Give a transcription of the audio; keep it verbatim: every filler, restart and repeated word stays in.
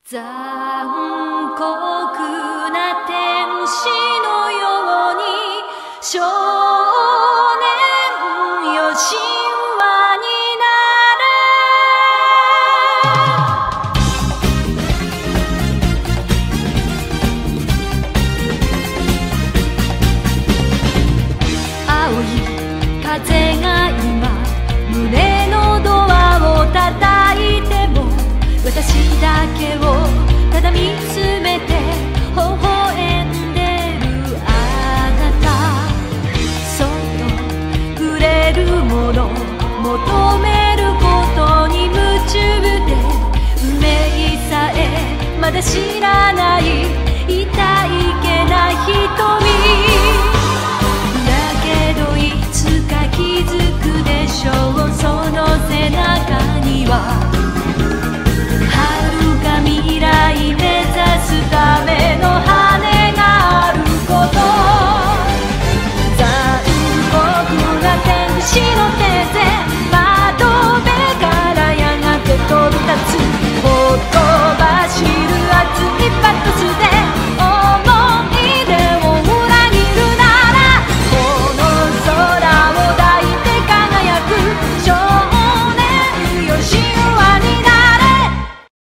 残酷な天使のように少年よ神話になる青い風が今胸のドアを叩いても私だけをただ見つめて微笑んでるあなたそっと触れるもの求めることに夢中で運命さえまだ知らない痛いけな瞳だけどいつか気づくでしょうその背中には